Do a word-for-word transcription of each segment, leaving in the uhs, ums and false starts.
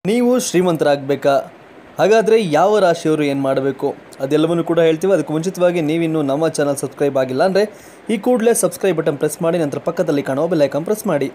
ನೀವು ಶ್ರೀಮಂತರಾಗಬೇಕಾ? ಹಾಗಾದರೆ ಯಾವ ರಾಶಿಯವರು ಏನು ಮಾಡಬೇಕು ಅದೆಲ್ಲವನ್ನೂ ಕೂಡ ಹೇಳ್ತೀವಿ. ಅದಕ್ಕೆ ಮುಂಚಿತವಾಗಿ ನೀವಿನ್ನೂ ನಮ್ಮ ಚಾನಲ್ ಸಬ್ಸ್ಕ್ರೈಬ್ ಆಗಿಲ್ಲ ಅಂದರೆ ಈ ಕೂಡಲೇ ಸಬ್ಸ್ಕ್ರೈಬ್ ಬಟನ್ ಪ್ರೆಸ್ ಮಾಡಿ, ನಂತರ ಪಕ್ಕದಲ್ಲಿ ಕಾಣೋ ಬೆಲ್ ಐಕಾನ್ ಪ್ರೆಸ್ ಮಾಡಿ.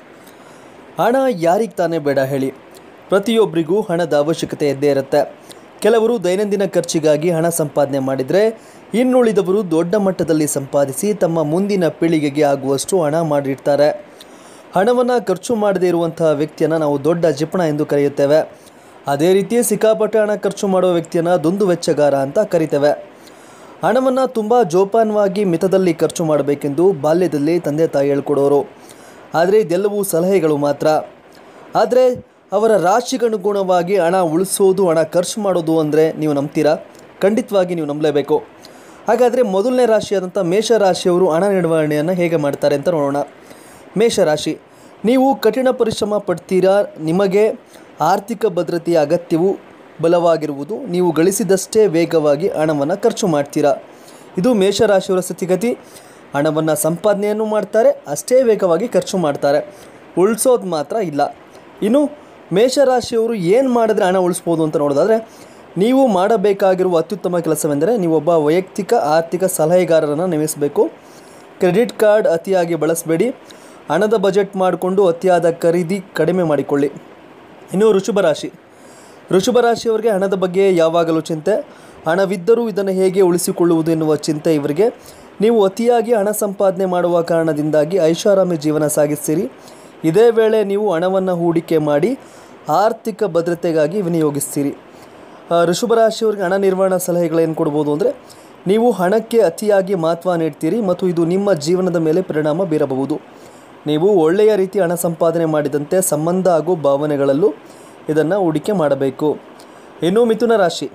ಹಣ ಯಾರಿಗೆ ತಾನೇ ಬೇಡ ಹೇಳಿ? ಪ್ರತಿಯೊಬ್ಬರಿಗೂ ಹಣದ ಅವಶ್ಯಕತೆ ಇದ್ದೇ ಇರುತ್ತೆ. ಕೆಲವರು ದೈನಂದಿನ ಖರ್ಚಿಗಾಗಿ ಹಣ ಸಂಪಾದನೆ ಮಾಡಿದರೆ, ಇನ್ನುಳಿದವರು ದೊಡ್ಡ ಮಟ್ಟದಲ್ಲಿ ಸಂಪಾದಿಸಿ ತಮ್ಮ ಮುಂದಿನ ಪೀಳಿಗೆಗೆ ಆಗುವಷ್ಟು ಹಣ ಮಾಡಿರ್ತಾರೆ. ಹಣವನ್ನು ಖರ್ಚು ಮಾಡದೇ ಇರುವಂತಹ ವ್ಯಕ್ತಿಯನ್ನು ನಾವು ದೊಡ್ಡ ಜಿಪಣ ಎಂದು ಕರೆಯುತ್ತೇವೆ. ಅದೇ ರೀತಿ ಸಿಕ್ಕಾಪಟ್ಟೆ ಹಣ ಖರ್ಚು ಮಾಡುವ ವ್ಯಕ್ತಿಯನ್ನು ದುಂದು ವೆಚ್ಚಗಾರ ಅಂತ ಕರಿತೇವೆ. ಹಣವನ್ನು ತುಂಬ ಜೋಪಾನವಾಗಿ ಮಿತದಲ್ಲಿ ಖರ್ಚು ಮಾಡಬೇಕೆಂದು ಬಾಲ್ಯದಲ್ಲಿ ತಂದೆ ತಾಯಿ ಹೇಳ್ಕೊಡೋರು. ಆದರೆ ಇದೆಲ್ಲವೂ ಸಲಹೆಗಳು ಮಾತ್ರ. ಆದರೆ ಅವರ ರಾಶಿಗನುಗುಣವಾಗಿ ಹಣ ಉಳಿಸೋದು, ಹಣ ಖರ್ಚು ಮಾಡೋದು ಅಂದರೆ ನೀವು ನಂಬ್ತೀರಾ? ಖಂಡಿತವಾಗಿ ನೀವು ನಂಬಲೇಬೇಕು. ಹಾಗಾದರೆ ಮೊದಲನೇ ರಾಶಿಯಾದಂಥ ಮೇಷರಾಶಿಯವರು ಹಣ ನಿರ್ವಹಣೆಯನ್ನು ಹೇಗೆ ಮಾಡ್ತಾರೆ ಅಂತ ನೋಡೋಣ. ಮೇಷರಾಶಿ, ನೀವು ಕಠಿಣ ಪರಿಶ್ರಮ ಪಡ್ತೀರಾ. ನಿಮಗೆ ಆರ್ಥಿಕ ಭದ್ರತೆಯ ಅಗತ್ಯವು ಬಲವಾಗಿರುವುದು. ನೀವು ಗಳಿಸಿದಷ್ಟೇ ವೇಗವಾಗಿ ಹಣವನ್ನು ಖರ್ಚು ಮಾಡ್ತೀರಾ. ಇದು ಮೇಷರಾಶಿಯವರ ಸ್ಥಿತಿಗತಿ. ಹಣವನ್ನು ಸಂಪಾದನೆಯನ್ನು ಮಾಡ್ತಾರೆ, ಅಷ್ಟೇ ವೇಗವಾಗಿ ಖರ್ಚು ಮಾಡ್ತಾರೆ. ಉಳಿಸೋದು ಮಾತ್ರ ಇಲ್ಲ. ಇನ್ನು ಮೇಷರಾಶಿಯವರು ಏನು ಮಾಡಿದ್ರೆ ಹಣ ಉಳಿಸ್ಬೋದು ಅಂತ ನೋಡೋದಾದರೆ, ನೀವು ಮಾಡಬೇಕಾಗಿರುವ ಅತ್ಯುತ್ತಮ ಕೆಲಸವೆಂದರೆ ನೀವೊಬ್ಬ ವೈಯಕ್ತಿಕ ಆರ್ಥಿಕ ಸಲಹೆಗಾರರನ್ನು ನೇಮಿಸಬೇಕು. ಕ್ರೆಡಿಟ್ ಕಾರ್ಡ್ ಅತಿಯಾಗಿ ಬಳಸಬೇಡಿ. ಹಣದ ಬಜೆಟ್ ಮಾಡಿಕೊಂಡು ಅತಿಯಾದ ಖರೀದಿ ಕಡಿಮೆ ಮಾಡಿಕೊಳ್ಳಿ. ಇನ್ನು ವೃಷಭ ರಾಶಿ, ವೃಷಭ ರಾಶಿಯವರಿಗೆ ಹಣದ ಬಗ್ಗೆ ಯಾವಾಗಲೂ ಚಿಂತೆ. ಹಣವಿದ್ದರೂ ಇದನ್ನು ಹೇಗೆ ಉಳಿಸಿಕೊಳ್ಳುವುದು ಎನ್ನುವ ಚಿಂತೆ ಇವರಿಗೆ. ನೀವು ಅತಿಯಾಗಿ ಹಣ ಸಂಪಾದನೆ ಮಾಡುವ ಕಾರಣದಿಂದಾಗಿ ಐಷಾರಾಮಿ ಜೀವನ ಸಾಗಿಸ್ತೀರಿ. ಇದೇ ವೇಳೆ ನೀವು ಹಣವನ್ನು ಹೂಡಿಕೆ ಮಾಡಿ ಆರ್ಥಿಕ ಭದ್ರತೆಗಾಗಿ ವಿನಿಯೋಗಿಸ್ತೀರಿ. ವೃಷಭ ರಾಶಿಯವರಿಗೆ ಹಣ ನಿರ್ವಹಣಾ ಸಲಹೆಗಳೇನು ಕೊಡ್ಬೋದು ಅಂದರೆ, ನೀವು ಹಣಕ್ಕೆ ಅತಿಯಾಗಿ ಮಹತ್ವ ನೀಡ್ತೀರಿ ಮತ್ತು ಇದು ನಿಮ್ಮ ಜೀವನದ ಮೇಲೆ ಪರಿಣಾಮ ಬೀರಬಹುದು. ನೀವು ಒಳ್ಳೆಯ ರೀತಿ ಹಣ ಸಂಪಾದನೆ ಮಾಡಿದಂತೆ ಸಂಬಂಧ ಹಾಗೂ ಭಾವನೆಗಳಲ್ಲೂ ಇದನ್ನು ಹೂಡಿಕೆ ಮಾಡಬೇಕು. ಇನ್ನು ಮಿಥುನ ರಾಶಿ,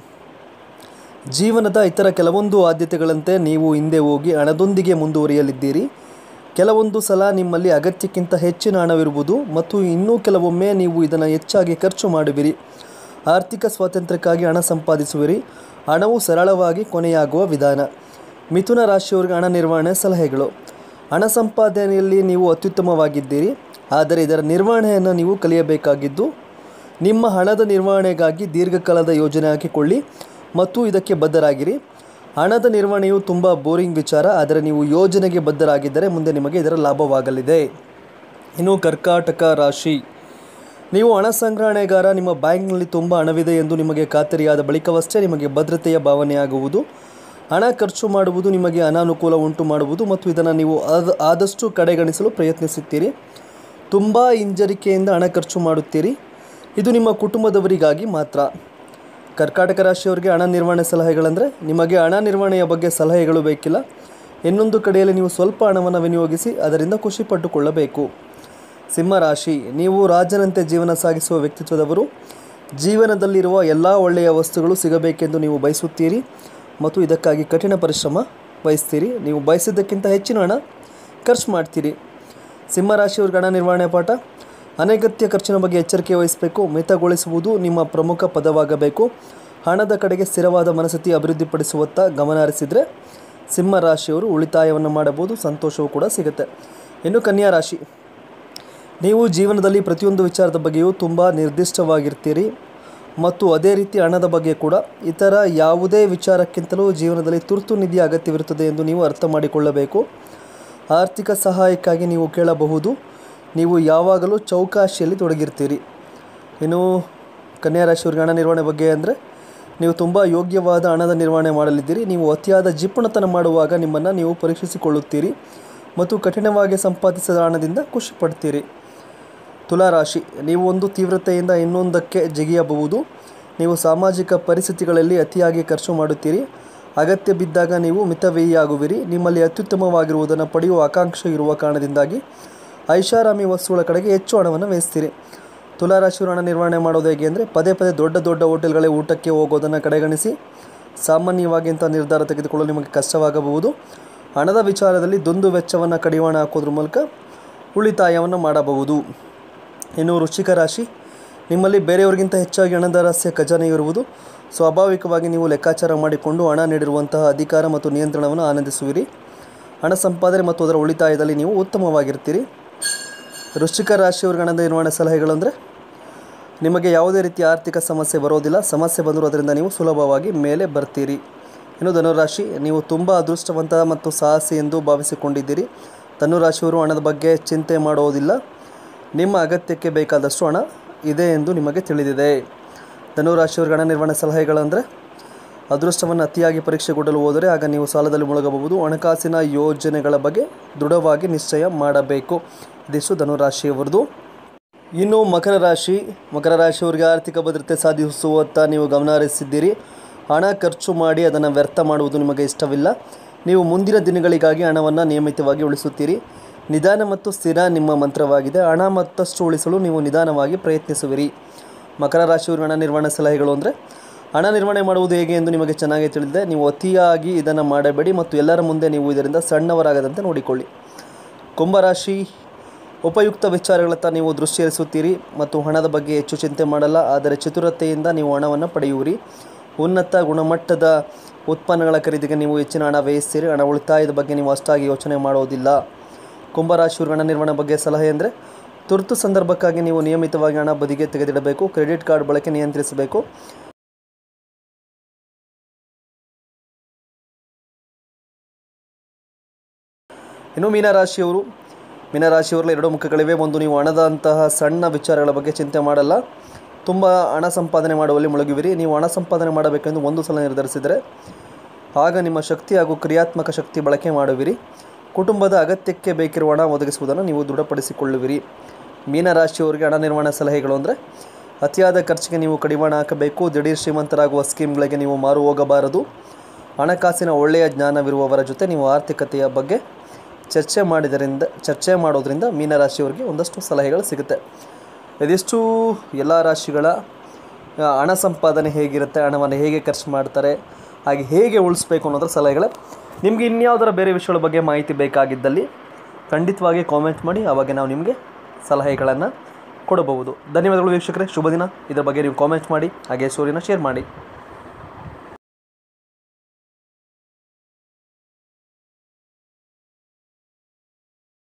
ಜೀವನದ ಇತರ ಕೆಲವೊಂದು ಆದ್ಯತೆಗಳಂತೆ ನೀವು ಹಿಂದೆ ಹೋಗಿ ಹಣದೊಂದಿಗೆ ಮುಂದುವರಿಯಲಿದ್ದೀರಿ. ಕೆಲವೊಂದು ಸಲ ನಿಮ್ಮಲ್ಲಿ ಅಗತ್ಯಕ್ಕಿಂತ ಹೆಚ್ಚಿನ ಹಣವಿರುವುದು ಮತ್ತು ಇನ್ನೂ ಕೆಲವೊಮ್ಮೆ ನೀವು ಇದನ್ನು ಹೆಚ್ಚಾಗಿ ಖರ್ಚು ಮಾಡುವಿರಿ. ಆರ್ಥಿಕ ಸ್ವಾತಂತ್ರ್ಯಕ್ಕಾಗಿ ಹಣ ಸಂಪಾದಿಸುವಿರಿ. ಹಣವು ಸರಳವಾಗಿ ಕೊನೆಯಾಗುವ ವಿಧಾನ. ಮಿಥುನ ರಾಶಿಯವರಿಗೆ ಹಣ ನಿರ್ವಹಣೆ ಸಲಹೆಗಳು. ಹಣ ಸಂಪಾದನೆಯಲ್ಲಿ ನೀವು ಅತ್ಯುತ್ತಮವಾಗಿದ್ದೀರಿ, ಆದರೆ ಇದರ ನಿರ್ವಹಣೆಯನ್ನು ನೀವು ಕಲಿಯಬೇಕಾಗಿದ್ದು, ನಿಮ್ಮ ಹಣದ ನಿರ್ವಹಣೆಗಾಗಿ ದೀರ್ಘಕಾಲದ ಯೋಜನೆ ಹಾಕಿಕೊಳ್ಳಿ ಮತ್ತು ಇದಕ್ಕೆ ಬದ್ಧರಾಗಿರಿ. ಹಣದ ನಿರ್ವಹಣೆಯು ತುಂಬ ಬೋರಿಂಗ್ ವಿಚಾರ, ಆದರೆ ನೀವು ಯೋಜನೆಗೆ ಬದ್ಧರಾಗಿದ್ದರೆ ಮುಂದೆ ನಿಮಗೆ ಇದರ ಲಾಭವಾಗಲಿದೆ. ಇನ್ನು ಕರ್ಕಾಟಕ ರಾಶಿ, ನೀವು ಹಣ ಸಂಗ್ರಹಣೆಗಾರ. ನಿಮ್ಮ ಬ್ಯಾಂಕ್ನಲ್ಲಿ ತುಂಬ ಹಣವಿದೆ ಎಂದು ನಿಮಗೆ ಖಾತರಿಯಾದ ಬಳಿಕವಷ್ಟೇ ನಿಮಗೆ ಭದ್ರತೆಯ ಭಾವನೆಯಾಗುವುದು. ಹಣ ಖರ್ಚು ಮಾಡುವುದು ನಿಮಗೆ ಅನಾನುಕೂಲ ಉಂಟು ಮಾಡುವುದು ಮತ್ತು ಇದನ್ನು ನೀವು ಆದ ಆದಷ್ಟು ಕಡೆಗಣಿಸಲು ಪ್ರಯತ್ನಿಸುತ್ತೀರಿ. ತುಂಬ ಹಿಂಜರಿಕೆಯಿಂದ ಹಣ ಖರ್ಚು ಮಾಡುತ್ತೀರಿ. ಇದು ನಿಮ್ಮ ಕುಟುಂಬದವರಿಗಾಗಿ ಮಾತ್ರ. ಕರ್ಕಾಟಕ ರಾಶಿಯವರಿಗೆ ಹಣ ನಿರ್ವಹಣೆ ಸಲಹೆಗಳಂದರೆ, ನಿಮಗೆ ಹಣ ನಿರ್ವಹಣೆಯ ಬಗ್ಗೆ ಸಲಹೆಗಳು ಬೇಕಿಲ್ಲ. ಇನ್ನೊಂದು ಕಡೆಯಲ್ಲಿ ನೀವು ಸ್ವಲ್ಪ ಹಣವನ್ನು ವಿನಿಯೋಗಿಸಿ ಅದರಿಂದ ಖುಷಿ ಪಟ್ಟುಕೊಳ್ಳಬೇಕು. ಸಿಂಹರಾಶಿ, ನೀವು ರಾಜನಂತೆ ಜೀವನ ಸಾಗಿಸುವ ವ್ಯಕ್ತಿತ್ವದವರು. ಜೀವನದಲ್ಲಿರುವ ಎಲ್ಲ ಒಳ್ಳೆಯ ವಸ್ತುಗಳು ಸಿಗಬೇಕೆಂದು ನೀವು ಬಯಸುತ್ತೀರಿ ಮತ್ತು ಇದಕ್ಕಾಗಿ ಕಠಿಣ ಪರಿಶ್ರಮ ವಹಿಸ್ತೀರಿ. ನೀವು ಬಯಸಿದ್ದಕ್ಕಿಂತ ಹೆಚ್ಚಿನ ಹಣ ಖರ್ಚು ಮಾಡ್ತೀರಿ. ಸಿಂಹರಾಶಿಯವ್ರಿಗೆ ಹಣ ನಿರ್ವಹಣೆ ಪಾಠ. ಅನಗತ್ಯ ಖರ್ಚಿನ ಬಗ್ಗೆ ಎಚ್ಚರಿಕೆ ವಹಿಸಬೇಕು. ಮಿತಗೊಳಿಸುವುದು ನಿಮ್ಮ ಪ್ರಮುಖ ಪದವಾಗಬೇಕು. ಹಣದ ಕಡೆಗೆ ಸ್ಥಿರವಾದ ಮನಸ್ಥಿತಿ ಅಭಿವೃದ್ಧಿಪಡಿಸುವತ್ತ ಗಮನ ಹರಿಸಿದರೆ ಸಿಂಹರಾಶಿಯವರು ಉಳಿತಾಯವನ್ನು ಮಾಡಬಹುದು, ಸಂತೋಷವೂ ಕೂಡ ಸಿಗುತ್ತೆ. ಇನ್ನು ಕನ್ಯಾ ರಾಶಿ, ನೀವು ಜೀವನದಲ್ಲಿ ಪ್ರತಿಯೊಂದು ವಿಚಾರದ ಬಗ್ಗೆಯೂ ತುಂಬ ನಿರ್ದಿಷ್ಟವಾಗಿರ್ತೀರಿ ಮತ್ತು ಅದೇ ರೀತಿ ಹಣದ ಬಗ್ಗೆ ಕೂಡ. ಇತರ ಯಾವುದೇ ವಿಚಾರಕ್ಕಿಂತಲೂ ಜೀವನದಲ್ಲಿ ತುರ್ತು ನಿಧಿಯ ಅಗತ್ಯವಿರುತ್ತದೆ ಎಂದು ನೀವು ಅರ್ಥ ಮಾಡಿಕೊಳ್ಳಬೇಕು. ಆರ್ಥಿಕ ಸಹಾಯಕ್ಕಾಗಿ ನೀವು ಕೇಳಬಹುದು. ನೀವು ಯಾವಾಗಲೂ ಚೌಕಾಶಿಯಲ್ಲಿ ತೊಡಗಿರ್ತೀರಿ. ಇನ್ನು ಕನ್ಯಾ ರಾಶಿಯವರಿಗೆ ಹಣ ನಿರ್ವಹಣೆ ಬಗ್ಗೆ ಅಂದರೆ, ನೀವು ತುಂಬ ಯೋಗ್ಯವಾದ ಹಣದ ನಿರ್ವಹಣೆ ಮಾಡಲಿದ್ದೀರಿ. ನೀವು ಅತಿಯಾದ ಜಿಪಣತನ ಮಾಡುವಾಗ ನಿಮ್ಮನ್ನು ನೀವು ಪರೀಕ್ಷಿಸಿಕೊಳ್ಳುತ್ತೀರಿ ಮತ್ತು ಕಠಿಣವಾಗಿ ಸಂಪಾದಿಸಿದ ಹಣದಿಂದ ಖುಷಿ ಪಡ್ತೀರಿ. ತುಲಾರಾಶಿ, ನೀವು ಒಂದು ತೀವ್ರತೆಯಿಂದ ಇನ್ನೊಂದಕ್ಕೆ ಜಿಗಿಯಬಹುದು. ನೀವು ಸಾಮಾಜಿಕ ಪರಿಸ್ಥಿತಿಗಳಲ್ಲಿ ಅತಿಯಾಗಿ ಖರ್ಚು ಮಾಡುತ್ತೀರಿ. ಅಗತ್ಯ ಬಿದ್ದಾಗ ನೀವು ಮಿತವ್ಯಯಿಯಾಗುವಿರಿ. ನಿಮ್ಮಲ್ಲಿ ಅತ್ಯುತ್ತಮವಾಗಿರುವುದನ್ನು ಪಡೆಯುವ ಆಕಾಂಕ್ಷೆ ಇರುವ ಕಾರಣದಿಂದಾಗಿ ಐಷಾರಾಮಿ ವಸ್ತುಗಳ ಕಡೆಗೆ ಹೆಚ್ಚು ಹಣವನ್ನು ವ್ಯಯಿಸ್ತೀರಿ. ತುಲಾರಾಶಿಯವರು ಹಣ ನಿರ್ವಹಣೆ ಮಾಡೋದು ಹೇಗೆ ಅಂದರೆ, ಪದೇ ಪದೇ ದೊಡ್ಡ ದೊಡ್ಡ ಹೋಟೆಲ್ಗಳೇ ಊಟಕ್ಕೆ ಹೋಗೋದನ್ನು ಕಡೆಗಣಿಸಿ. ಸಾಮಾನ್ಯವಾಗಿ ಇಂಥ ನಿರ್ಧಾರ ತೆಗೆದುಕೊಳ್ಳಲು ನಿಮಗೆ ಕಷ್ಟವಾಗಬಹುದು. ಹಣದ ವಿಚಾರದಲ್ಲಿ ದುಂದು ವೆಚ್ಚವನ್ನು ಕಡಿವಾಣ ಹಾಕೋದ್ರ ಮೂಲಕ ಉಳಿತಾಯವನ್ನು ಮಾಡಬಹುದು. ಇನ್ನು ವೃಶ್ಚಿಕ ರಾಶಿ, ನಿಮ್ಮಲ್ಲಿ ಬೇರೆಯವರಿಗಿಂತ ಹೆಚ್ಚಾಗಿ ಹಣದ ರಹಸ್ಯ ಖಜಾನೆ ಇರುವುದು. ಸ್ವಾಭಾವಿಕವಾಗಿ ನೀವು ಲೆಕ್ಕಾಚಾರ ಮಾಡಿಕೊಂಡು ಹಣ ನೀಡಿರುವಂತಹ ಅಧಿಕಾರ ಮತ್ತು ನಿಯಂತ್ರಣವನ್ನು ಆನಂದಿಸುವಿರಿ. ಹಣ ಸಂಪಾದನೆ ಮತ್ತು ಅದರ ಉಳಿತಾಯದಲ್ಲಿ ನೀವು ಉತ್ತಮವಾಗಿರ್ತೀರಿ. ವೃಶ್ಚಿಕ ರಾಶಿಯವರಿಗೆ ಹಣದ ನಿರ್ವಹಣೆ ಸಲಹೆಗಳು ಅಂದರೆ, ನಿಮಗೆ ಯಾವುದೇ ರೀತಿಯ ಆರ್ಥಿಕ ಸಮಸ್ಯೆ ಬರೋದಿಲ್ಲ. ಸಮಸ್ಯೆ ಬಂದರೂ ಅದರಿಂದ ನೀವು ಸುಲಭವಾಗಿ ಮೇಲೆ ಬರ್ತೀರಿ. ಇನ್ನು ಧನುರಾಶಿ, ನೀವು ತುಂಬ ಅದೃಷ್ಟವಂತ ಮತ್ತು ಸಾಹಸಿ ಎಂದು ಭಾವಿಸಿಕೊಂಡಿದ್ದೀರಿ. ಧನುರಾಶಿಯವರು ಹಣದ ಬಗ್ಗೆ ಚಿಂತೆ ಮಾಡೋದಿಲ್ಲ. ನಿಮ್ಮ ಅಗತ್ಯಕ್ಕೆ ಬೇಕಾದಷ್ಟು ಹಣ ಇದೆ ಎಂದು ನಿಮಗೆ ತಿಳಿದಿದೆ. ಧನುರಾಶಿಯವರಿಗೆ ಹಣ ನಿರ್ವಹಣೆ ಸಲಹೆಗಳಂದರೆ, ಅದೃಷ್ಟವನ್ನು ಅತಿಯಾಗಿ ಪರೀಕ್ಷೆಗೊಳ್ಳಲು ಹೋದರೆ ಆಗ ನೀವು ಸಾಲದಲ್ಲಿ ಮುಳುಗಬಹುದು. ಹಣಕಾಸಿನ ಯೋಜನೆಗಳ ಬಗ್ಗೆ ದೃಢವಾಗಿ ನಿಶ್ಚಯ ಮಾಡಬೇಕು. ಇದಿಷ್ಟು ಧನುರಾಶಿಯವರದು. ಇನ್ನು ಮಕರ ರಾಶಿ, ಮಕರ ರಾಶಿಯವರಿಗೆ ಆರ್ಥಿಕ ಭದ್ರತೆ ಸಾಧಿಸುವತ್ತ ನೀವು ಗಮನ ಹರಿಸಿದ್ದೀರಿ. ಹಣ ಖರ್ಚು ಮಾಡಿ ಅದನ್ನು ವ್ಯರ್ಥ ಮಾಡುವುದು ನಿಮಗೆ ಇಷ್ಟವಿಲ್ಲ. ನೀವು ಮುಂದಿನ ದಿನಗಳಿಗಾಗಿ ಹಣವನ್ನು ನಿಯಮಿತವಾಗಿ ಉಳಿಸುತ್ತೀರಿ. ನಿಧಾನ ಮತ್ತು ಸ್ಥಿರ ನಿಮ್ಮ ಮಂತ್ರವಾಗಿದೆ. ಹಣ ಮತ್ತಷ್ಟು ಉಳಿಸಲು ನೀವು ನಿಧಾನವಾಗಿ ಪ್ರಯತ್ನಿಸುವಿರಿ. ಮಕರ ರಾಶಿಯವರಿಗೆ ಹಣ ನಿರ್ವಹಣೆ ಸಲಹೆಗಳು ಅಂದರೆ, ಹಣ ನಿರ್ವಹಣೆ ಮಾಡುವುದು ಹೇಗೆ ಎಂದು ನಿಮಗೆ ಚೆನ್ನಾಗಿ ತಿಳಿದಿದೆ. ನೀವು ಅತಿಯಾಗಿ ಇದನ್ನು ಮಾಡಬೇಡಿ ಮತ್ತು ಎಲ್ಲರ ಮುಂದೆ ನೀವು ಇದರಿಂದ ಸಣ್ಣವರಾಗದಂತೆ ನೋಡಿಕೊಳ್ಳಿ. ಕುಂಭರಾಶಿ, ಉಪಯುಕ್ತ ವಿಚಾರಗಳತ್ತ ನೀವು ದೃಷ್ಟಿ ಹರಿಸುತ್ತೀರಿ ಮತ್ತು ಹಣದ ಬಗ್ಗೆ ಹೆಚ್ಚು ಚಿಂತೆ ಮಾಡಲ್ಲ. ಆದರೆ ಚತುರತೆಯಿಂದ ನೀವು ಹಣವನ್ನು ಪಡೆಯುವಿರಿ. ಉನ್ನತ ಗುಣಮಟ್ಟದ ಉತ್ಪನ್ನಗಳ ಖರೀದಿಗೆ ನೀವು ಹೆಚ್ಚಿನ ಹಣ ವ್ಯಯಿಸ್ತೀರಿ. ಹಣ ಉಳಿತಾಯದ ಬಗ್ಗೆ ನೀವು ಅಷ್ಟಾಗಿ ಯೋಚನೆ ಮಾಡೋದಿಲ್ಲ. ಕುಂಭರಾಶಿಯವರು ಹಣ ನಿರ್ವಹಣೆ ಬಗ್ಗೆ ಸಲಹೆ ಅಂದರೆ, ತುರ್ತು ಸಂದರ್ಭಕ್ಕಾಗಿ ನೀವು ನಿಯಮಿತವಾಗಿ ಹಣ ಬದಿಗೆ ತೆಗೆದಿಡಬೇಕು. ಕ್ರೆಡಿಟ್ ಕಾರ್ಡ್ ಬಳಕೆ ನಿಯಂತ್ರಿಸಬೇಕು. ಇನ್ನು ಮೀನರಾಶಿಯವರು, ಮೀನರಾಶಿಯವರಲ್ಲಿ ಎರಡು ಮುಖಗಳಿವೆ. ಒಂದು, ನೀವು ಹಣದಂತಹ ಸಣ್ಣ ವಿಚಾರಗಳ ಬಗ್ಗೆ ಚಿಂತೆ ಮಾಡಲ್ಲ. ತುಂಬ ಹಣ ಸಂಪಾದನೆ ಮಾಡುವಲ್ಲಿ ಮುಳುಗುವಿರಿ. ನೀವು ಹಣ ಸಂಪಾದನೆ ಮಾಡಬೇಕೆಂದು ಒಂದು ಸಲ ನಿರ್ಧರಿಸಿದರೆ ಆಗ ನಿಮ್ಮ ಶಕ್ತಿ ಹಾಗೂ ಕ್ರಿಯಾತ್ಮಕ ಶಕ್ತಿ ಬಳಕೆ ಮಾಡುವಿರಿ. ಕುಟುಂಬದ ಅಗತ್ಯಕ್ಕೆ ಬೇಕಿರುವ ಹಣ ಒದಗಿಸುವುದನ್ನು ನೀವು ದೃಢಪಡಿಸಿಕೊಳ್ಳುವಿರಿ. ಮೀನರಾಶಿಯವರಿಗೆ ಹಣ ನಿರ್ವಹಣೆ ಸಲಹೆಗಳು ಅಂದರೆ, ಅತಿಯಾದ ಖರ್ಚಿಗೆ ನೀವು ಕಡಿವಾಣ ಹಾಕಬೇಕು. ದಿಢೀರ್ ಶ್ರೀಮಂತರಾಗುವ ಸ್ಕೀಮ್ಗಳಿಗೆ ನೀವು ಮಾರು ಹೋಗಬಾರದು. ಹಣಕಾಸಿನ ಒಳ್ಳೆಯ ಜ್ಞಾನವಿರುವವರ ಜೊತೆ ನೀವು ಆರ್ಥಿಕತೆಯ ಬಗ್ಗೆ ಚರ್ಚೆ ಮಾಡಿದರಿಂದ ಚರ್ಚೆ ಮಾಡೋದರಿಂದ ಮೀನರಾಶಿಯವರಿಗೆ ಒಂದಷ್ಟು ಸಲಹೆಗಳು ಸಿಗುತ್ತೆ. ಇದಿಷ್ಟು ಎಲ್ಲ ರಾಶಿಗಳ ಹಣ ಸಂಪಾದನೆ ಹೇಗಿರುತ್ತೆ, ಹಣವನ್ನು ಹೇಗೆ ಖರ್ಚು ಮಾಡ್ತಾರೆ, ಹಾಗೆ ಹೇಗೆ ಉಳಿಸ್ಬೇಕು ಅನ್ನೋದ್ರ ಸಲಹೆಗಳೇ. ನಿಮಗೆ ಇನ್ಯಾವುದರ ಬೇರೆ ವಿಷಯಗಳ ಬಗ್ಗೆ ಮಾಹಿತಿ ಬೇಕಾಗಿದ್ದಲ್ಲಿ ಖಂಡಿತವಾಗಿ ಕಾಮೆಂಟ್ ಮಾಡಿ, ಆವಾಗ ನಾವು ನಿಮಗೆ ಸಲಹೆಗಳನ್ನು ಕೊಡಬಹುದು. ಧನ್ಯವಾದಗಳು ವೀಕ್ಷಕರೇ, ಶುಭ ದಿನ. ಇದರ ಬಗ್ಗೆ ನೀವು ಕಾಮೆಂಟ್ ಮಾಡಿ, ಹಾಗೆ ಸ್ಟೋರಿನ ಶೇರ್ ಮಾಡಿ.